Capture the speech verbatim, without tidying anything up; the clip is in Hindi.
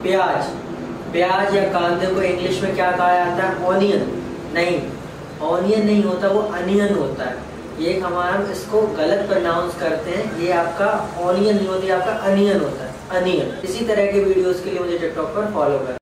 प्याज, प्याज या कांदे को इंग्लिश में क्या कहा जाता है? ऑनियन। नहीं, ऑनियन नहीं होता, वो अनियन होता है। ये हमारा इसको गलत प्रोनाउंस करते हैं, ये आपका ऑनियन नहीं होती, आपका अनियन होता है, अनियन। इसी तरह के वीडियोस के लिए मुझे टिकटॉक पर फॉलो करें।